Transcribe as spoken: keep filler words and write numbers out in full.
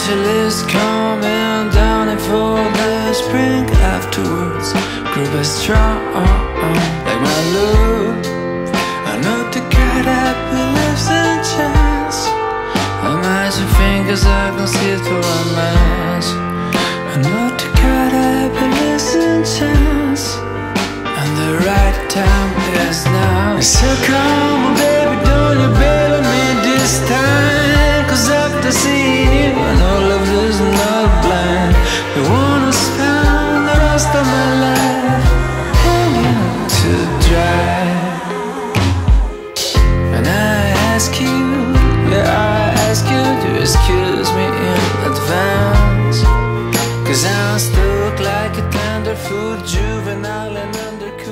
specialist coming down and for the spring afterwards. Group is strong, like my look. I know the guy that believes in chance. I'll match your fingers, I can see through a mask. I know the guy that believes in chance, and the right time is now. So come on baby, don't you bail on me this time. Cause after seeing you, I know love is not blind. You wanna spend the rest of my life hanging on to dry. And I ask you, yeah I ask you to excuse me in advance. Cause I'm stuck like a tender food, juvenile and undercooked.